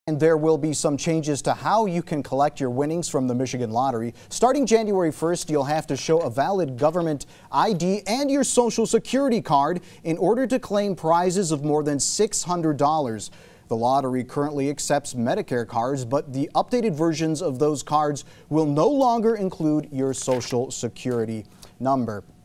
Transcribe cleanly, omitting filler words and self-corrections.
And there will be some changes to how you can collect your winnings from the Michigan Lottery. Starting January 1st, you'll have to show a valid government ID and your Social Security card in order to claim prizes of more than $600. The lottery currently accepts Medicare cards, but the updated versions of those cards will no longer include your Social Security number.